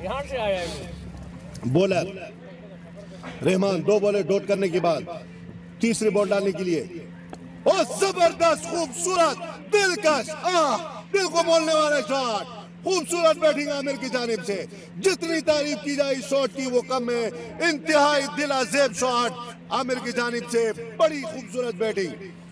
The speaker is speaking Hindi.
बिहार से आया है। बॉलर रहमान 2 बॉलें डॉट करने के बाद तीसरी बॉल डालने के लिए और जबरदस्त खूबसूरत दिलकश दिल को मोलने वाला शॉट, खूबसूरत बैटिंग आमिर की जानिब से। जितनी तारीफ की जाए शॉट की वो कम है। इंतहाई दिल अज़ेब शॉट आमिर की जानिब से, बड़ी खूबसूरत बैटिंग।